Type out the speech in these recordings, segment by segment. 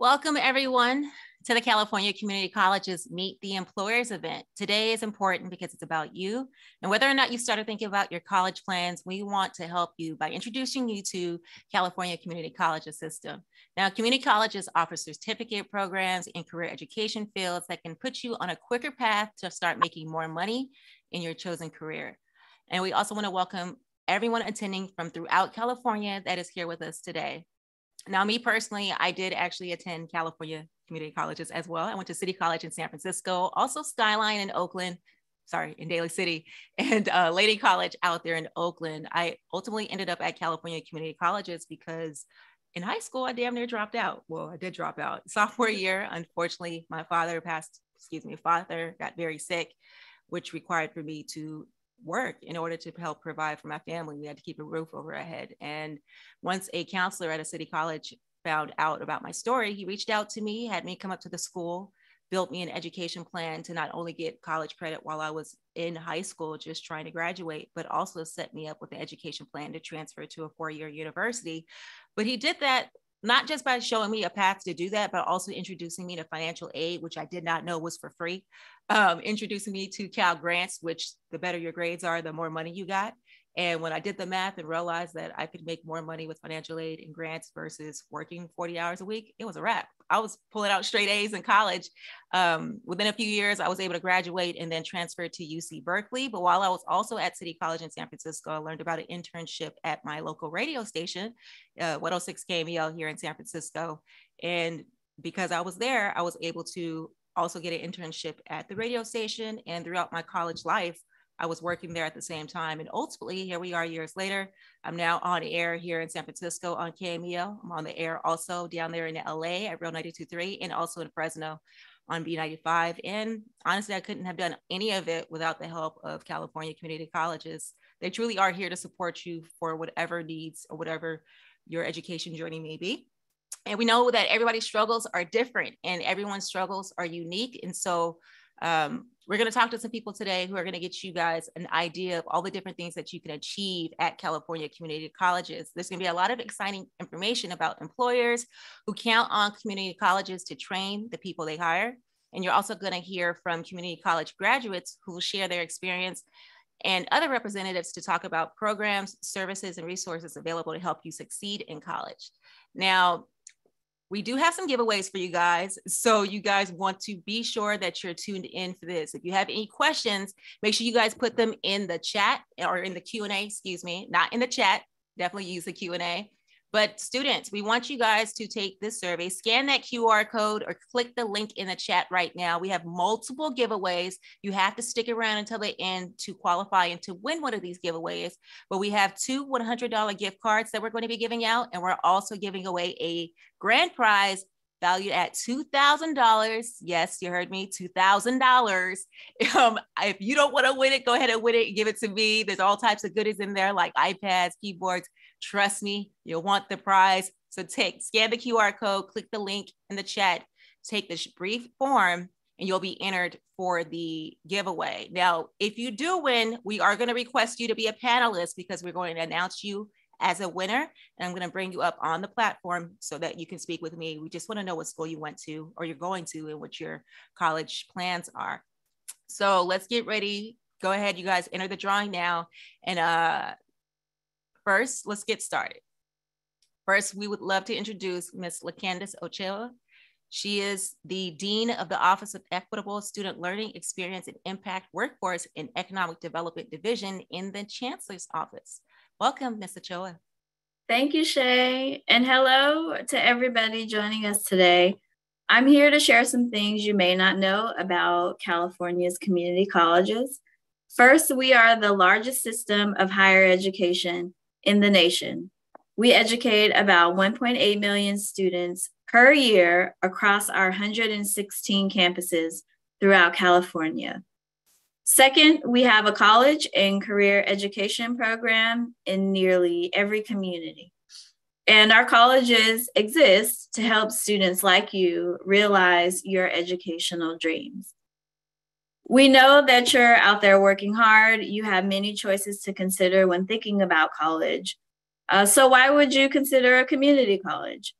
Welcome everyone to the California Community College's Meet the Employers event. Today is important because it's about you, and whether or not you started thinking about your college plans, we want to help you by introducing you to California Community College's system. Now, community colleges offer certificate programs in career education fields that can put you on a quicker path to start making more money in your chosen career. And we also want to welcome everyone attending from throughout California that is here with us today. Now, me personally, I did actually attend California community colleges as well. I went to City College in San Francisco, also Skyline in Oakland, in Daly City, and Lady College out there in Oakland. I ultimately ended up at California community colleges because in high school, I damn near dropped out. Well, I did drop out. Sophomore year, unfortunately, my father got very sick, which required for me to work in order to help provide for my family. We had to keep a roof over our head. And once a counselor at a city college found out about my story, he reached out to me, had me come up to the school, built me an education plan to not only get college credit while I was in high school, just trying to graduate, but also set me up with an education plan to transfer to a four-year university. But he did that not just by showing me a path to do that, but also introducing me to financial aid, which I did not know was for free. Introducing me to Cal Grants, which the better your grades are, the more money you got. And when I did the math and realized that I could make more money with financial aid and grants versus working 40 hours a week, it was a wrap. I was pulling out straight A's in college. Within a few years, I was able to graduate and then transfer to UC Berkeley. But while I was also at City College in San Francisco, I learned about an internship at my local radio station, 106 KMEL here in San Francisco. And because I was there, I was able to also get an internship at the radio station. And throughout my college life, I was working there at the same time. And ultimately, here we are years later. I'm now on air here in San Francisco on KMEL. I'm on the air also down there in LA at Real 92.3 and also in Fresno on B95. And honestly, I couldn't have done any of it without the help of California community colleges. They truly are here to support you for whatever needs or whatever your education journey may be. And we know that everybody's struggles are different and everyone's struggles are unique. And so we're going to talk to some people today who are going to get you guys an idea of all the different things that you can achieve at California community colleges. There's going to be a lot of exciting information about employers who count on community colleges to train the people they hire. And you're also going to hear from community college graduates who will share their experience and other representatives to talk about programs, services, and resources available to help you succeed in college. Now, we do have some giveaways for you guys. So you guys want to be sure that you're tuned in for this. If you have any questions, make sure you guys put them in the chat or in the Q&A, not in the chat, definitely use the Q&A. But students, we want you guys to take this survey, scan that QR code or click the link in the chat right now. We have multiple giveaways. You have to stick around until the end to qualify and to win one of these giveaways. But we have two $100 gift cards that we're going to be giving out. And we're also giving away a grand prize valued at $2,000. Yes, you heard me, $2,000. If you don't want to win it, go ahead and win it and give it to me. There's all types of goodies in there like iPads, keyboards. Trust me, you'll want the prize. So scan the QR code, click the link in the chat, take this brief form, and you'll be entered for the giveaway. Now, if you do win, we are going to request you to be a panelist because we're going to announce you as a winner. And I'm going to bring you up on the platform so that you can speak with me. We just want to know what school you went to or you're going to and what your college plans are. So let's get ready. Go ahead, you guys, enter the drawing now. And first, let's get started. First, we would love to introduce Ms. LaCandice Ochoa. She is the Dean of the Office of Equitable Student Learning Experience and Impact Workforce and Economic Development Division in the Chancellor's Office. Welcome, Ms. Ochoa. Thank you, Shay. And hello to everybody joining us today. I'm here to share some things you may not know about California's community colleges. First, we are the largest system of higher education in the nation. We educate about 1.8 million students per year across our 116 campuses throughout California. Second, we have a college and career education program in nearly every community. And our colleges exist to help students like you realize your educational dreams. We know that you're out there working hard. You have many choices to consider when thinking about college. So why would you consider a community college?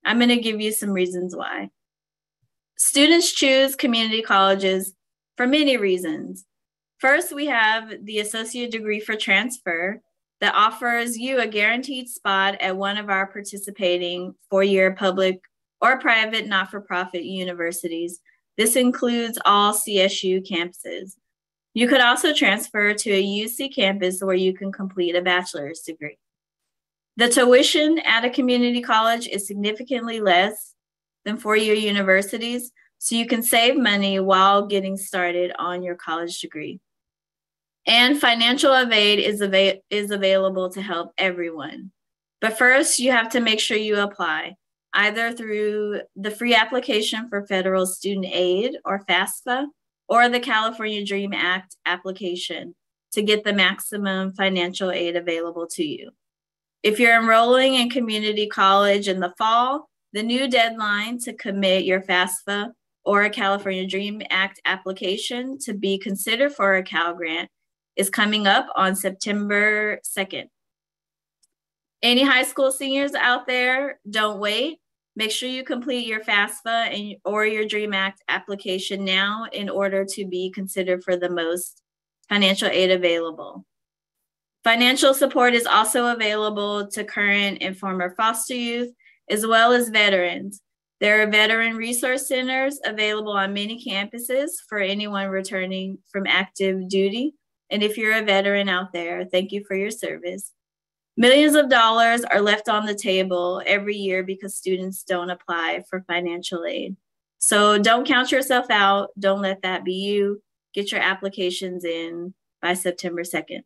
I'm going to give you some reasons why. Students choose community colleges for many reasons. First, we have the associate degree for transfer that offers you a guaranteed spot at one of our participating four-year public or private not-for-profit universities. This includes all CSU campuses. You could also transfer to a UC campus where you can complete a bachelor's degree. The tuition at a community college is significantly less than four-year universities, so you can save money while getting started on your college degree. And financial aid is available to help everyone. But first, you have to make sure you apply, either through the free application for federal student aid, or FAFSA, or the California DREAM Act application to get the maximum financial aid available to you. If you're enrolling in community college in the fall, the new deadline to commit your FAFSA or a California DREAM Act application to be considered for a Cal Grant is coming up on September 2nd. Any high school seniors out there, don't wait. Make sure you complete your FAFSA or your DREAM Act application now in order to be considered for the most financial aid available. Financial support is also available to current and former foster youth, as well as veterans. There are veteran resource centers available on many campuses for anyone returning from active duty. And if you're a veteran out there, thank you for your service. Millions of dollars are left on the table every year because students don't apply for financial aid. So don't count yourself out. Don't let that be you. Get your applications in by September 2nd.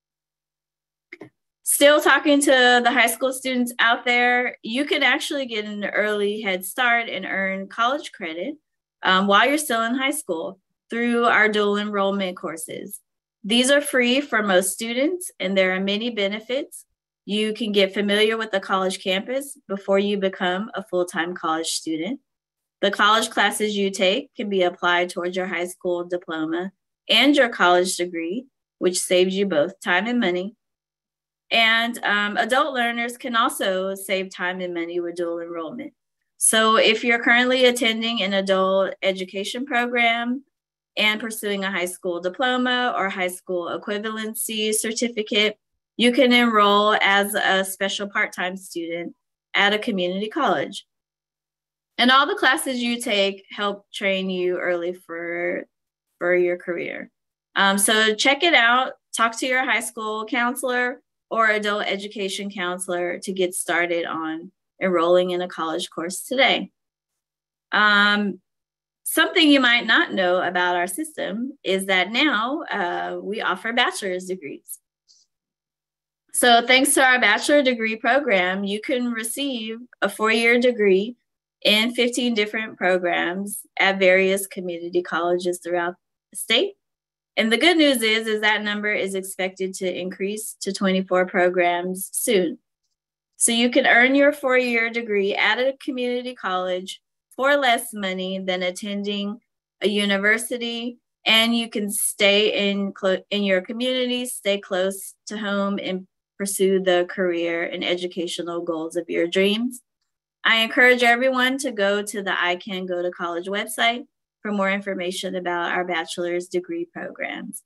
Still talking to the high school students out there, you can actually get an early head start and earn college credit while you're still in high school through our dual enrollment courses. These are free for most students, and there are many benefits. You can get familiar with the college campus before you become a full-time college student. The college classes you take can be applied towards your high school diploma and your college degree, which saves you both time and money. And adult learners can also save time and money with dual enrollment. So if you're currently attending an adult education program and pursuing a high school diploma or high school equivalency certificate, you can enroll as a special part-time student at a community college. And all the classes you take help train you early for your career. So check it out. Talk to your high school counselor or adult education counselor to get started on enrolling in a college course today. Something you might not know about our system is that now we offer bachelor's degrees. So thanks to our bachelor degree program, you can receive a four-year degree in 15 different programs at various community colleges throughout the state. And the good news is that number is expected to increase to 24 programs soon. So you can earn your four-year degree at a community college for less money than attending a university, and you can stay in your community, stay close to home, and pursue the career and educational goals of your dreams. I encourage everyone to go to the I Can Go to College website for more information about our bachelor's degree programs.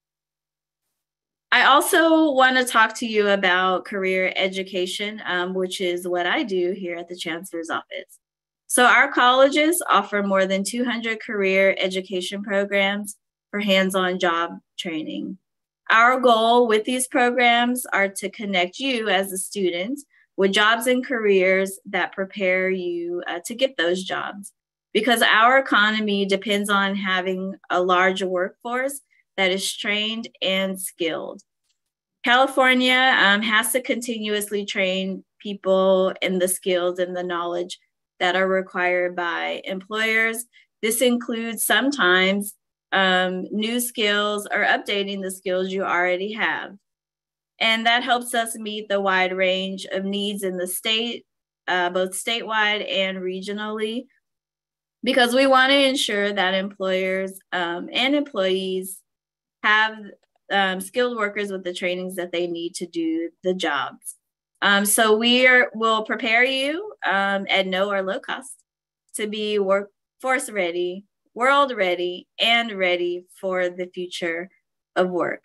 I also want to talk to you about career education, which is what I do here at the Chancellor's Office. So our colleges offer more than 200 career education programs for hands-on job training. Our goal with these programs are to connect you as a student with jobs and careers that prepare you to get those jobs, because our economy depends on having a large workforce that is trained and skilled. California has to continuously train people in the skills and the knowledge that are required by employers. This includes sometimes new skills or updating the skills you already have. And that helps us meet the wide range of needs in the state, both statewide and regionally, because we want to ensure that employers and employees have skilled workers with the trainings that they need to do the jobs. So we'll prepare you at no or low cost to be workforce ready, world ready, and ready for the future of work.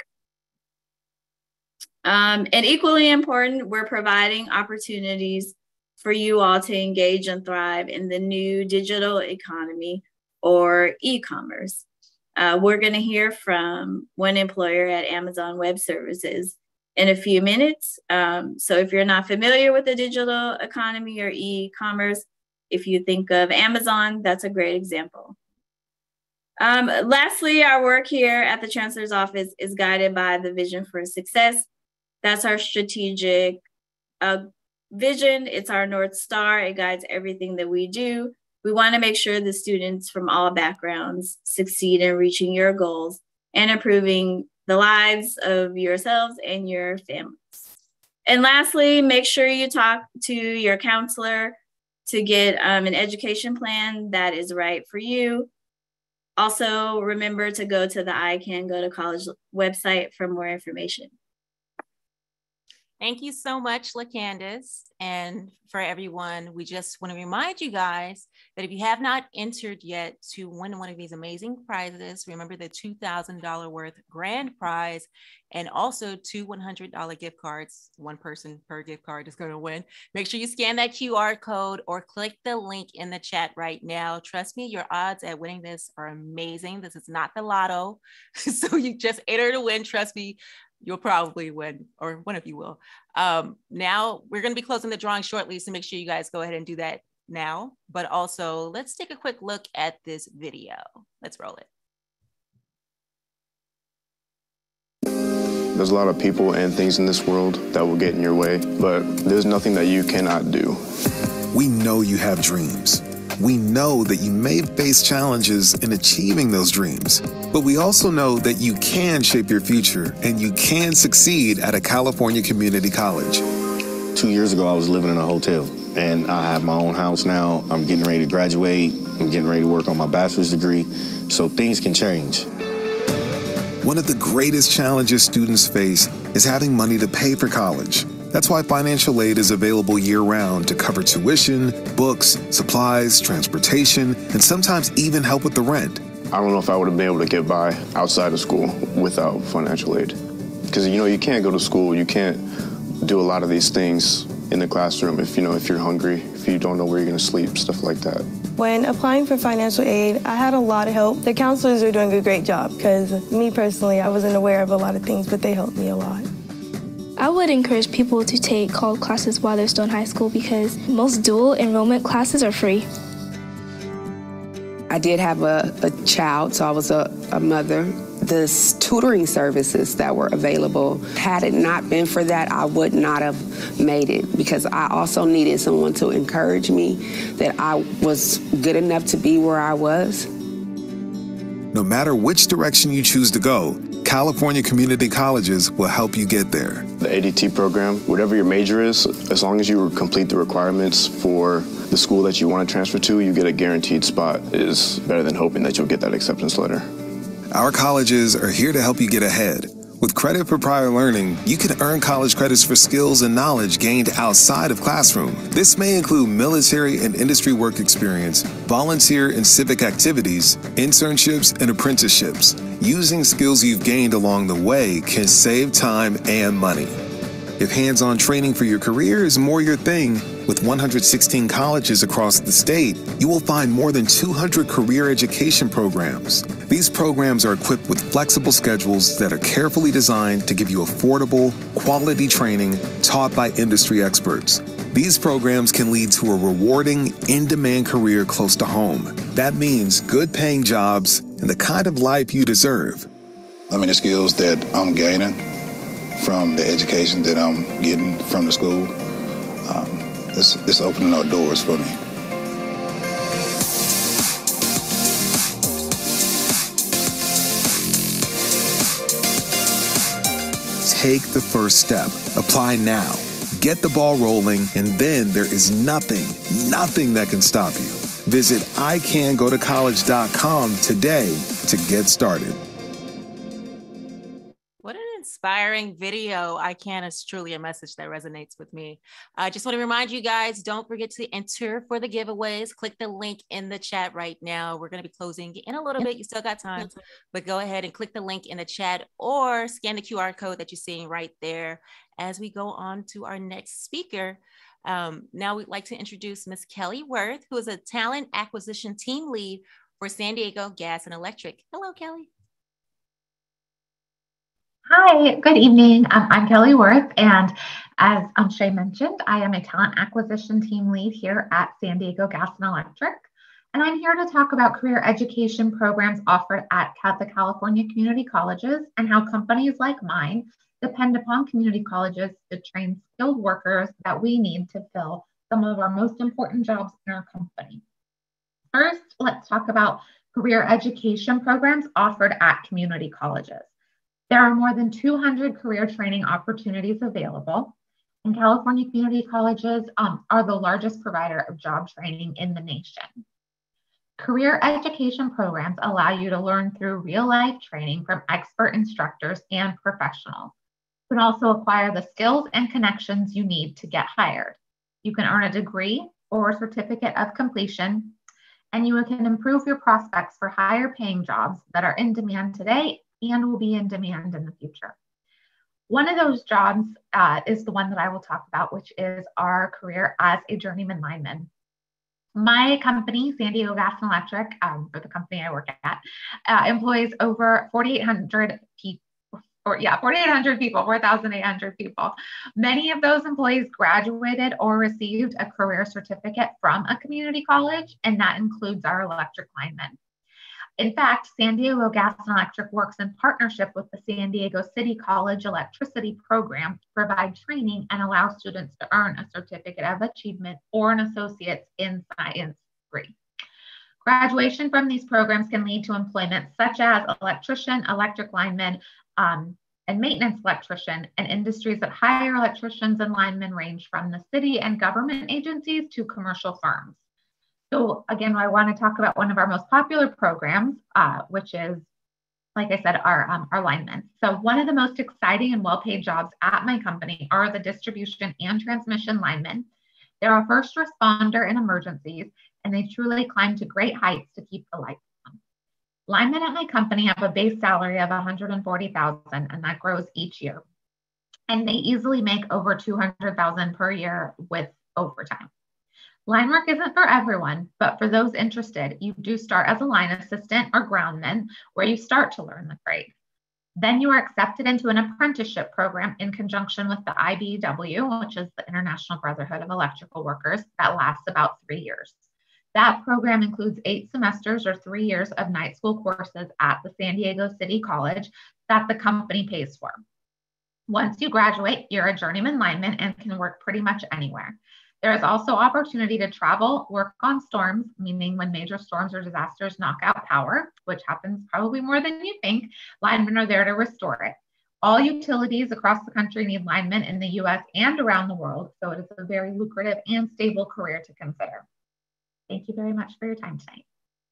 And equally important, we're providing opportunities for you all to engage and thrive in the new digital economy or e-commerce. We're going to hear from one employer at Amazon Web Services in a few minutes. So if you're not familiar with the digital economy or e-commerce, if you think of Amazon, that's a great example. Lastly, our work here at the Chancellor's Office is guided by the Vision for Success. That's our strategic vision. It's our North Star. It guides everything that we do. We want to make sure the students from all backgrounds succeed in reaching your goals and improving the lives of yourselves and your families. And lastly, make sure you talk to your counselor to get an education plan that is right for you. Also, remember to go to the I Can Go to College website for more information. Thank you so much, LaCandace. And for everyone, we just want to remind you guys that if you have not entered yet to win one of these amazing prizes, remember the $2,000 worth grand prize and also 2 $100 gift cards. One person per gift card is going to win. Make sure you scan that QR code or click the link in the chat right now. Trust me, your odds at winning this are amazing. This is not the lotto. So you just enter to win. Trust me, you'll probably win, or one of you will. Now we're going to be closing the drawing shortly, so make sure you guys go ahead and do that now. But also, let's take a quick look at this video. Let's roll it. There's a lot of people and things in this world that will get in your way, but there's nothing that you cannot do. We know you have dreams. We know that you may face challenges in achieving those dreams, but we also know that you can shape your future and you can succeed at a California community college. 2 years ago, I was living in a hotel, and I have my own house now. I'm getting ready to graduate. I'm getting ready to work on my bachelor's degree, so things can change. One of the greatest challenges students face is having money to pay for college. That's why financial aid is available year-round to cover tuition, books, supplies, transportation, and sometimes even help with the rent. I don't know if I would have been able to get by outside of school without financial aid. Because, you can't go to school, you can't do a lot of these things in the classroom if you're hungry, if you don't know where you're going to sleep, stuff like that. When applying for financial aid, I had a lot of help. The counselors are doing a great job because me personally, I wasn't aware of a lot of things, but they helped me a lot. I would encourage people to take college classes while they're still in high school because most dual enrollment classes are free. I did have a child, so I was a mother. The tutoring services that were available, had it not been for that, I would not have made it because I also needed someone to encourage me that I was good enough to be where I was. No matter which direction you choose to go, California community colleges will help you get there. The ADT program, whatever your major is, as long as you complete the requirements for the school that you want to transfer to, you get a guaranteed spot. It is better than hoping that you'll get that acceptance letter. Our colleges are here to help you get ahead. With credit for prior learning, you can earn college credits for skills and knowledge gained outside of classroom. This may include military and industry work experience, volunteer and civic activities, internships, and apprenticeships. Using skills you've gained along the way can save time and money. If hands-on training for your career is more your thing, with 116 colleges across the state, you will find more than 200 career education programs. These programs are equipped with flexible schedules that are carefully designed to give you affordable, quality training taught by industry experts. These programs can lead to a rewarding, in-demand career close to home. That means good-paying jobs and the kind of life you deserve. The skills that I'm gaining from the education that I'm getting from the school, it's opening up doors for me. Take the first step. Apply now. Get the ball rolling, and then there is nothing that can stop you. Visit icangotocollege.com today to get started. inspiring video. I can. It's truly a message that resonates with me. I just want to remind you guys, don't forget to enter for the giveaways. Click the link in the chat right now. We're going to be closing in a little bit. You still got time, but go ahead and click the link in the chat or scan the QR code that you're seeing right there as we go on to our next speaker. Now we'd like to introduce Ms. Kelly Worth, who is a talent acquisition team lead for San Diego Gas and Electric. Hello, Kelly. Hi, good evening. I'm Kelly Worth, and as Shay mentioned, I am a talent acquisition team lead here at San Diego Gas and Electric, and I'm here to talk about career education programs offered at the California community colleges and how companies like mine depend upon community colleges to train skilled workers that we need to fill some of our most important jobs in our company. First, let's talk about career education programs offered at community colleges. There are more than 200 career training opportunities available, and California community colleges are the largest provider of job training in the nation. Career education programs allow you to learn through real-life training from expert instructors and professionals. You can also acquire the skills and connections you need to get hired. You can earn a degree or a certificate of completion, and you can improve your prospects for higher paying jobs that are in demand today and will be in demand in the future. One of those jobs is the one that I will talk about, which is our career as a journeyman lineman. My company, San Diego Gas and Electric, or the company I work at, employs over 4,800 people. 4,800 people, 4,800 people. Many of those employees graduated or received a career certificate from a community college, and that includes our electric linemen. In fact, San Diego Gas and Electric works in partnership with the San Diego City College Electricity Program to provide training and allow students to earn a certificate of achievement or an associate's in science degree. Graduation from these programs can lead to employment such as electrician, electric lineman, and maintenance electrician, and industries that hire electricians and linemen range from the city and government agencies to commercial firms. So again, I want to talk about one of our most popular programs, which is, like I said, our linemen. So one of the most exciting and well-paid jobs at my company are the distribution and transmission linemen. They're a first responder in emergencies, and they truly climb to great heights to keep the lights on. Linemen at my company have a base salary of $140,000, and that grows each year. And they easily make over $200,000 per year with overtime. Line work isn't for everyone, but for those interested, you do start as a line assistant or groundman, where you start to learn the trade. Then you are accepted into an apprenticeship program in conjunction with the IBEW, which is the International Brotherhood of Electrical Workers, that lasts about 3 years. That program includes 8 semesters or 3 years of night school courses at the San Diego City College that the company pays for. Once you graduate, you're a journeyman lineman and can work pretty much anywhere. There is also opportunity to travel, work on storms, meaning when major storms or disasters knock out power, which happens probably more than you think, linemen are there to restore it. All utilities across the country need linemen in the US and around the world, so it is a very lucrative and stable career to consider. Thank you very much for your time tonight.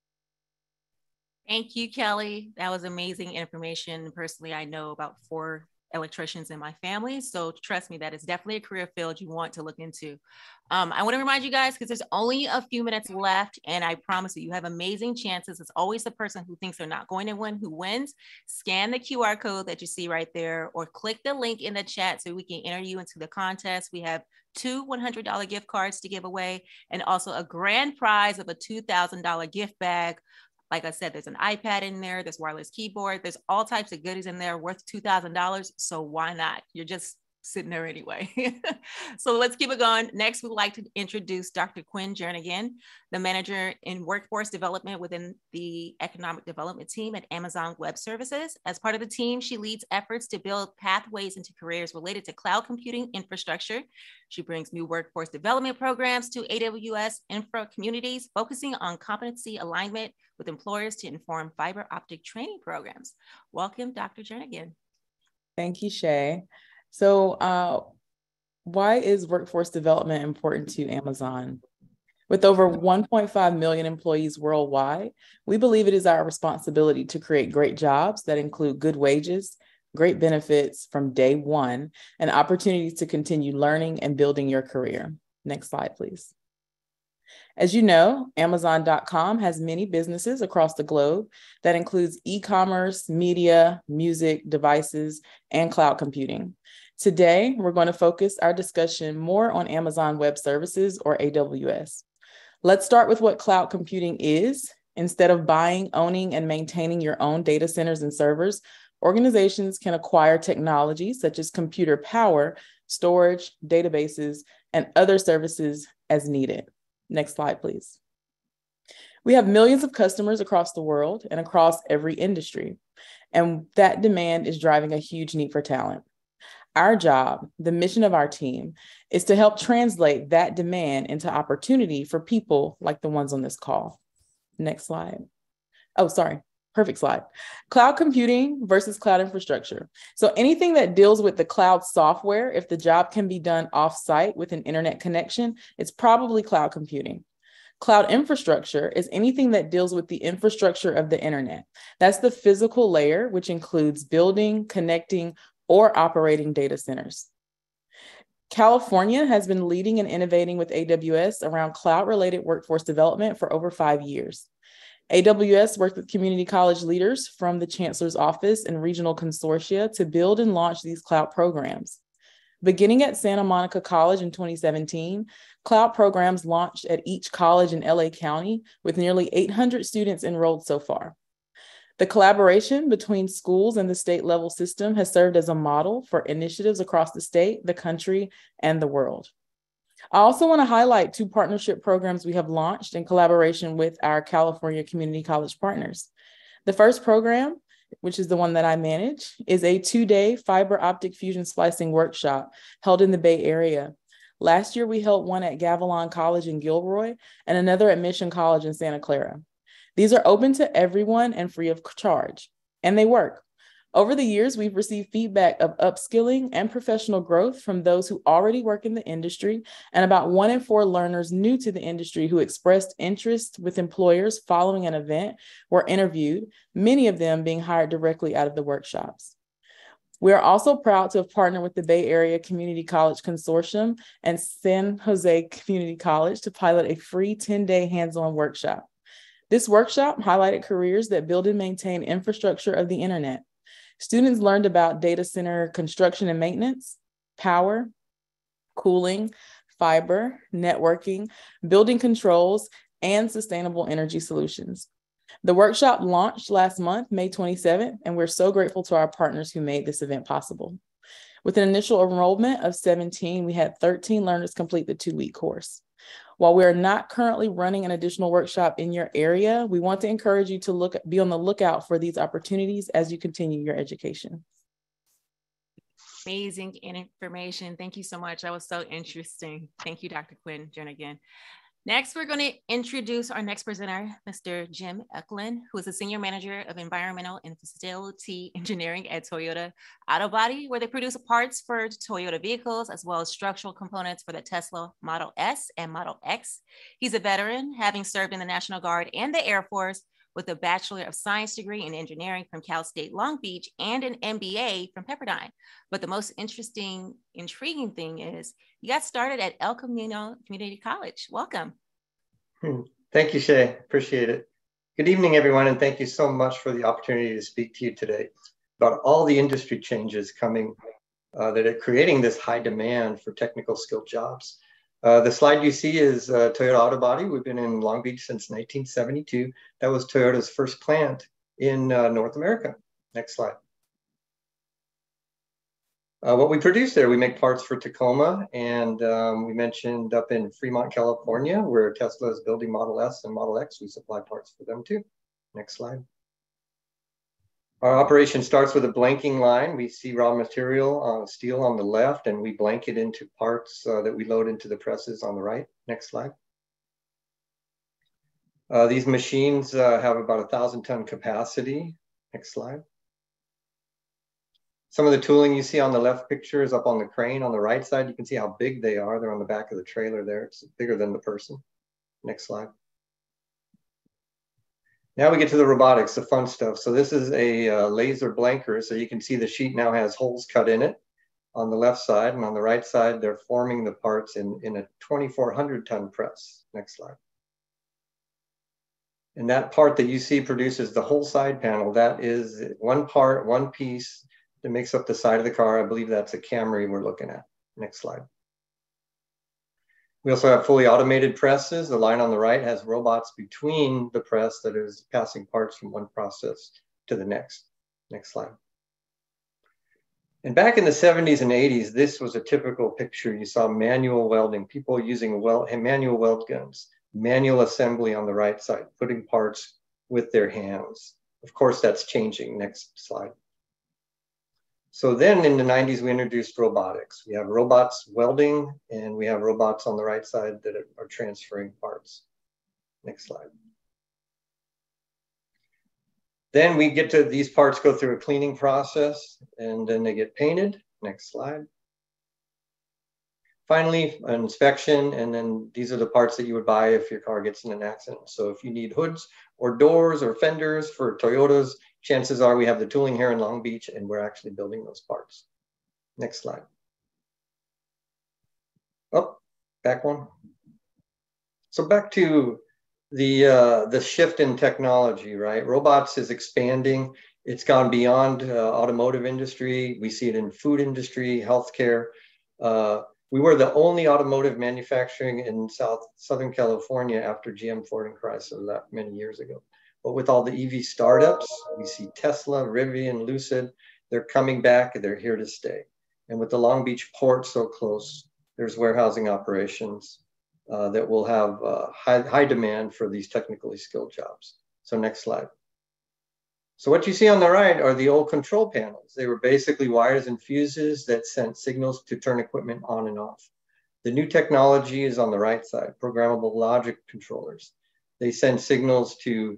Thank you, Kelly. That was amazing information. Personally, I know about 4 electricians in my family, so trust me, that is definitely a career field you want to look into. I want to remind you guys, because there's only a few minutes left, and I promise you have amazing chances. It's always the person who thinks they're not going to win who wins. Scan the QR code that you see right there, or click the link in the chat so we can enter you into the contest. We have 2 $100 gift cards to give away, and also a grand prize of a $2,000 gift bag. Like I said, there's an iPad in there, there's wireless keyboard, there's all types of goodies in there worth $2,000. So why not? You're just sitting there anyway. So let's keep it going. Next, we'd like to introduce Dr. Quinn Jernigan, the manager in workforce development within the economic development team at Amazon Web Services. As part of the team, she leads efforts to build pathways into careers related to cloud computing infrastructure. She brings new workforce development programs to AWS infra communities, focusing on competency alignment with employers to inform fiber optic training programs. Welcome, Dr. Jernigan. Thank you, Shay. So why is workforce development important to Amazon? With over 1.5 million employees worldwide, we believe it is our responsibility to create great jobs that include good wages, great benefits from day one, and opportunities to continue learning and building your career. Next slide, please. As you know, Amazon.com has many businesses across the globe that includes e-commerce, media, music, devices, and cloud computing. Today, we're going to focus our discussion more on Amazon Web Services, or AWS. Let's start with what cloud computing is. Instead of buying, owning, and maintaining your own data centers and servers, organizations can acquire technology such as computer power, storage, databases, and other services as needed. Next slide, please. We have millions of customers across the world and across every industry, and that demand is driving a huge need for talent. Our job, the mission of our team, is to help translate that demand into opportunity for people like the ones on this call. Next slide. Oh, sorry. Perfect slide. Cloud computing versus cloud infrastructure. So anything that deals with the cloud software, if the job can be done off-site with an internet connection, it's probably cloud computing. Cloud infrastructure is anything that deals with the infrastructure of the internet. That's the physical layer, which includes building, connecting, or operating data centers. California has been leading and innovating with AWS around cloud-related workforce development for over 5 years. AWS worked with community college leaders from the Chancellor's Office and regional consortia to build and launch these cloud programs. Beginning at Santa Monica College in 2017, cloud programs launched at each college in LA County with nearly 800 students enrolled so far. The collaboration between schools and the state level system has served as a model for initiatives across the state, the country, and the world. I also want to highlight 2 partnership programs we have launched in collaboration with our California community college partners. The first program, which is the one that I manage, is a 2-day fiber optic fusion splicing workshop held in the Bay Area. Last year, we held one at Gavilan College in Gilroy and another at Mission College in Santa Clara. These are open to everyone and free of charge, and they work. Over the years, we've received feedback of upskilling and professional growth from those who already work in the industry, and about 1 in 4 learners new to the industry who expressed interest with employers following an event were interviewed, many of them being hired directly out of the workshops. We are also proud to have partnered with the Bay Area Community College Consortium and San Jose Community College to pilot a free 10-day hands-on workshop. This workshop highlighted careers that build and maintain infrastructure of the internet. Students learned about data center construction and maintenance, power, cooling, fiber, networking, building controls, and sustainable energy solutions. The workshop launched last month, May 27th, and we're so grateful to our partners who made this event possible. With an initial enrollment of 17, we had 13 learners complete the 2-week course. While we are not currently running an additional workshop in your area, we want to encourage you to be on the lookout for these opportunities as you continue your education. Amazing information. Thank you so much. That was so interesting. Thank you, Dr. Quinn Jernigan. Next, we're going to introduce our next presenter, Mr. Jim Eklund, who is the Senior Manager of Environmental and Facility Engineering at Toyota Autobody, where they produce parts for Toyota vehicles, as well as structural components for the Tesla Model S and Model X. He's a veteran, having served in the National Guard and the Air Force with a Bachelor of Science degree in engineering from Cal State Long Beach and an MBA from Pepperdine. But the most intriguing thing is you got started at El Camino Community College. Welcome. Thank you, Shay. Appreciate it. Good evening, everyone, and thank you so much for the opportunity to speak to you today about all the industry changes coming that are creating this high demand for technical skilled jobs. The slide you see is Toyota Autobody. We've been in Long Beach since 1972. That was Toyota's first plant in North America. Next slide. What we produce there, we make parts for Tacoma, and we mentioned up in Fremont, California, where Tesla is building Model S and Model X. We supply parts for them too. Next slide. Our operation starts with a blanking line. We see raw material, steel on the left, and we blank it into parts that we load into the presses on the right. Next slide. These machines have about 1,000-ton capacity. Next slide. Some of the tooling you see on the left picture is up on the crane. On the right side, you can see how big they are. They're on the back of the trailer there. It's bigger than the person. Next slide. Now we get to the robotics, the fun stuff. So this is a laser blanker. So you can see the sheet now has holes cut in it on the left side, and on the right side, they're forming the parts in a 2,400 ton press. Next slide. And that part that you see produces the whole side panel. That is one part, one piece that makes up the side of the car. I believe that's a Camry we're looking at. Next slide. We also have fully automated presses. The line on the right has robots between the press that is passing parts from one process to the next. Next slide. And back in the 70s and 80s, this was a typical picture. You saw manual welding, people using manual weld guns, manual assembly on the right side, putting parts with their hands. Of course, that's changing. Next slide. So then in the 90s, we introduced robotics. We have robots welding, and we have robots on the right side that are transferring parts. Next slide. Then we get to these parts go through a cleaning process, and then they get painted. Next slide. Finally, an inspection, and then these are the parts that you would buy if your car gets in an accident. So if you need hoods or doors or fenders for Toyotas, chances are we have the tooling here in Long Beach, and we're actually building those parts. Next slide. Oh, back one. So back to the shift in technology, right? Robots is expanding. It's gone beyond automotive industry. We see it in food industry, healthcare. We were the only automotive manufacturing in Southern California after GM, Ford, and Chrysler that many years ago. But with all the EV startups, we see Tesla, Rivian, Lucid, they're coming back, they're here to stay. And with the Long Beach port so close, there's warehousing operations that will have high demand for these technically skilled jobs. So next slide. So what you see on the right are the old control panels. They were basically wires and fuses that sent signals to turn equipment on and off. The new technology is on the right side, programmable logic controllers. They send signals to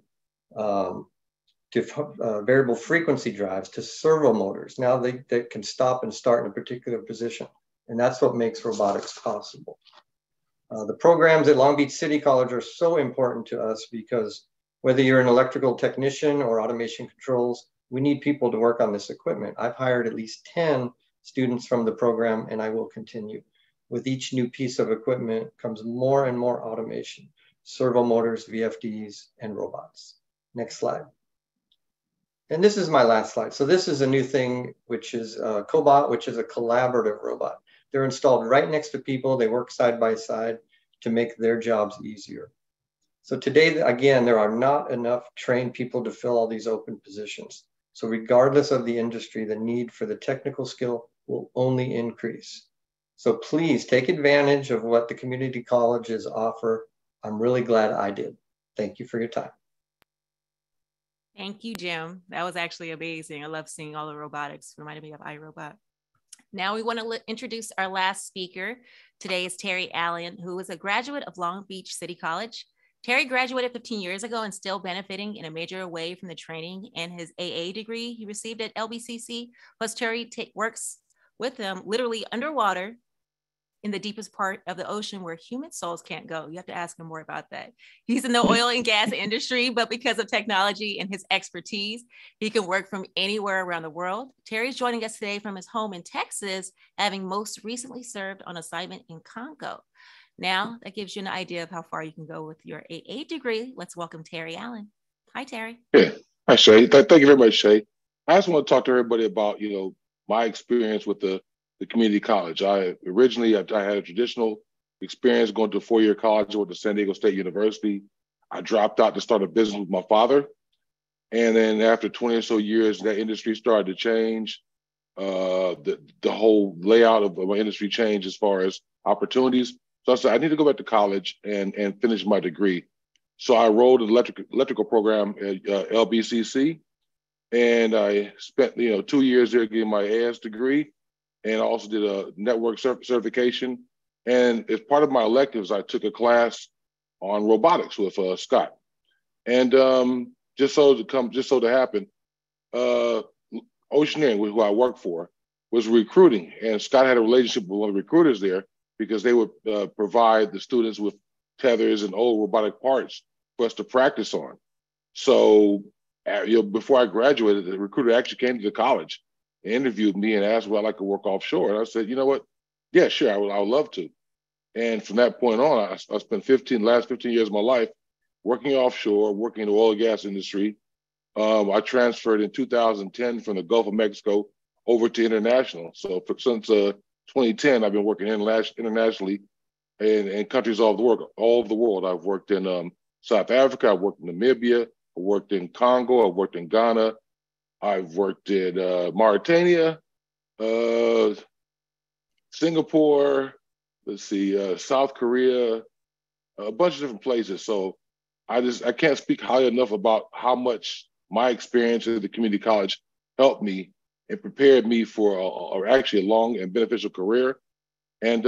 variable frequency drives, to servo motors. Now they can stop and start in a particular position. And that's what makes robotics possible. The programs at Long Beach City College are so important to us because whether you're an electrical technician or automation controls, we need people to work on this equipment. I've hired at least 10 students from the program, and I will continue. With each new piece of equipment comes more and more automation, servo motors, VFDs, and robots. Next slide. And this is my last slide. So this is a new thing, which is Cobot, which is a collaborative robot. They're installed right next to people. They work side by side to make their jobs easier. So today, again, there are not enough trained people to fill all these open positions. So regardless of the industry, the need for the technical skill will only increase. So please take advantage of what the community colleges offer. I'm really glad I did. Thank you for your time. Thank you, Jim. That was actually amazing. I love seeing all the robotics. Reminded me of iRobot. Now we want to introduce our last speaker. Today is Terry Allen, who is a graduate of Long Beach City College. Terry graduated 15 years ago and still benefiting in a major way from the training and his AA degree he received at LBCC. Plus, Terry works with them literally underwater in the deepest part of the ocean where human souls can't go. You have to ask him more about that. He's in the oil and gas industry, but because of technology and his expertise, he can work from anywhere around the world. Terry's joining us today from his home in Texas, having most recently served on assignment in Congo. Now, that gives you an idea of how far you can go with your AA degree. Let's welcome Terry Allen. Hi, Terry. Yeah. Hi, Shay. Thank you very much, Shay. I just want to talk to everybody about, my experience with the community college. I had a traditional experience going to a four-year college. I went to San Diego State University. I dropped out to start a business with my father. And then after 20 or so years, that industry started to change. The whole layout of my industry changed as far as opportunities. So I said, I need to go back to college and finish my degree. So I enrolled in the electrical program at LBCC. And I spent 2 years there getting my AS degree. And I also did a network certification. And as part of my electives, I took a class on robotics with Scott. And just so to happen, Oceaneering, who I work for, was recruiting. And Scott had a relationship with one of the recruiters there because they would provide the students with tethers and old robotic parts for us to practice on. So, before I graduated, the recruiter actually came to the college and interviewed me and asked would I like to work offshore. And I said, you know what? Yeah, sure, I would love to. And from that point on, I spent last 15 years of my life working offshore, working in the oil and gas industry. I transferred in 2010 from the Gulf of Mexico over to international. So since 2010, I've been working internationally in countries all over the world. I've worked in South Africa, I've worked in Namibia, I worked in Congo, I've worked in Ghana, I've worked in Mauritania, Singapore, South Korea, a bunch of different places. So I can't speak highly enough about how much my experience at the community college helped me and prepared me for actually a long and beneficial career. And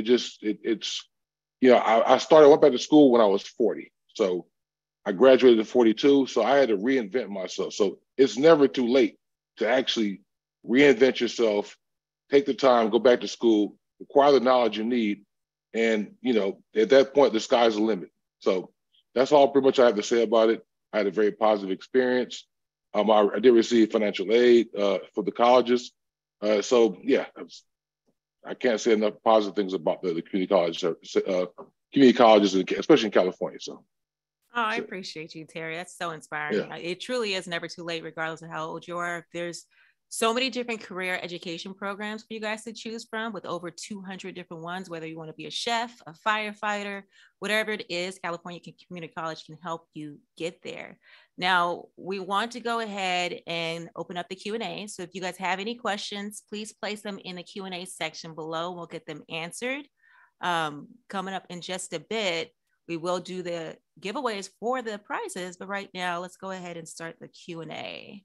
I went back to school when I was 40. So I graduated at 42. So I had to reinvent myself. So it's never too late to actually reinvent yourself, take the time, go back to school, acquire the knowledge you need. And, at that point, the sky's the limit. So that's all pretty much I have to say about it. I had a very positive experience. I did receive financial aid for the colleges. So yeah, I can't say enough positive things about the community colleges, especially in California. So. Oh, I appreciate you, Terry. That's so inspiring. Yeah. It truly is never too late, regardless of how old you are. There's so many different career education programs for you guys to choose from, with over 200 different ones, whether you want to be a chef, a firefighter, whatever it is, California Community College can help you get there. Now, we want to go ahead and open up the Q&A. So if you guys have any questions, please place them in the Q&A section below. We'll get them answered. Coming up in just a bit, we will do the giveaways for the prizes, but right now, let's go ahead and start the Q&A.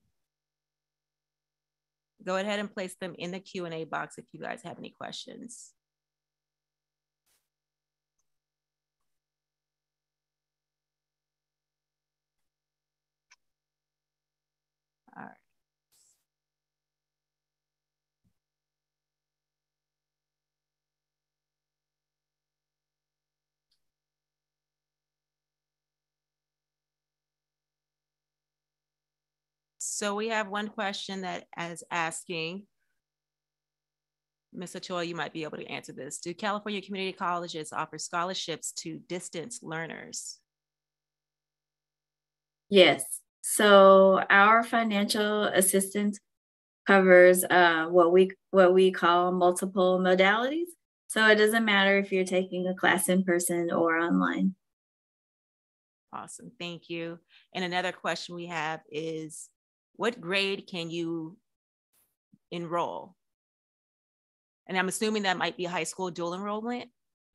Go ahead and place them in the Q&A box if you guys have any questions. All right. So we have one question that is asking, Ms. Ochoa, you might be able to answer this. Do California community colleges offer scholarships to distance learners? Yes. So our financial assistance covers what we call multiple modalities. So it doesn't matter if you're taking a class in person or online. Awesome. Thank you. And another question we have is, what grade can you enroll? And I'm assuming that might be high school dual enrollment.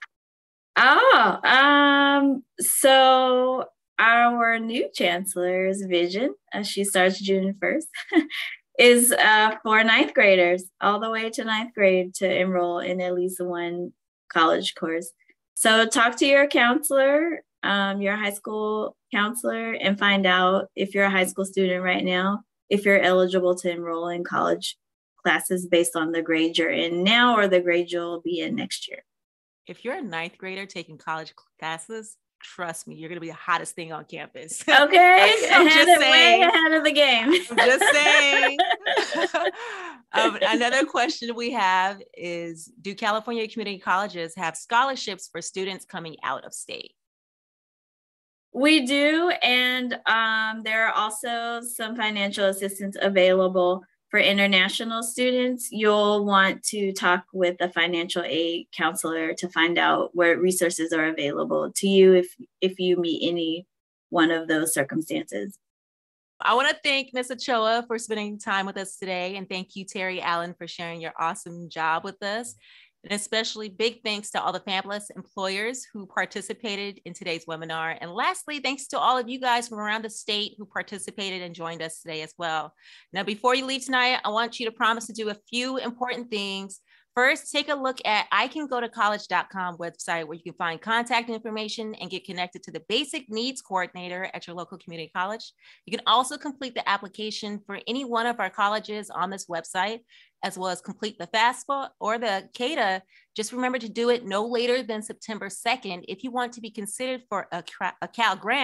So our new chancellor's vision, she starts June 1st, is for ninth graders, all the way to ninth grade, to enroll in at least one college course. So talk to your counselor, your high school counselor, and find out if you're a high school student right now, if you're eligible to enroll in college classes based on the grade you're in now or the grade you'll be in next year. If you're a ninth grader taking college classes, trust me, you're going to be the hottest thing on campus. Okay. I'm just saying. Way ahead of the game. I'm just saying. Another question we have is, do California community colleges have scholarships for students coming out of state? We do, and there are also some financial assistance available for international students. You'll want to talk with a financial aid counselor to find out where resources are available to you if you meet any one of those circumstances. I want to thank Ms. Ochoa for spending time with us today, and thank you, Terry Allen, for sharing your awesome job with us. And especially big thanks to all the fabulous employers who participated in today's webinar. And lastly, thanks to all of you guys from around the state who participated and joined us today as well. Now, before you leave tonight, I want you to promise to do a few important things. First, take a look at icangotocollege.com website, where you can find contact information and get connected to the basic needs coordinator at your local community college. You can also complete the application for any one of our colleges on this website, as well as complete the FAFSA or the CADA. Just remember to do it no later than September 2nd if you want to be considered for a Cal grant,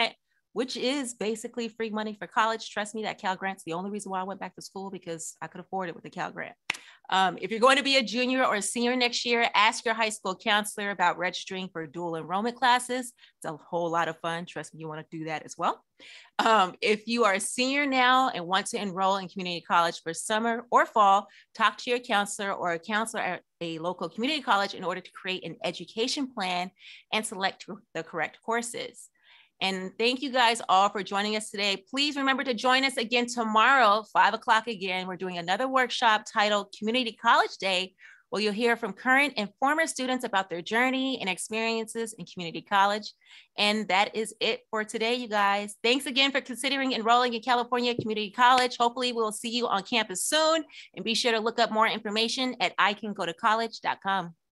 which is basically free money for college. Trust me, that Cal Grant's the only reason why I went back to school, because I could afford it with the Cal Grant. If you're going to be a junior or a senior next year, ask your high school counselor about registering for dual enrollment classes. It's a whole lot of fun. Trust me, you want to do that as well. If you are a senior now and want to enroll in community college for summer or fall, talk to your counselor or a counselor at a local community college in order to create an education plan and select the correct courses. And thank you guys all for joining us today. Please remember to join us again tomorrow, 5 o'clock again. We're doing another workshop titled Community College Day, where you'll hear from current and former students about their journey and experiences in community college. And that is it for today, you guys. Thanks again for considering enrolling in California Community College. Hopefully we'll see you on campus soon, and be sure to look up more information at icangotocollege.com.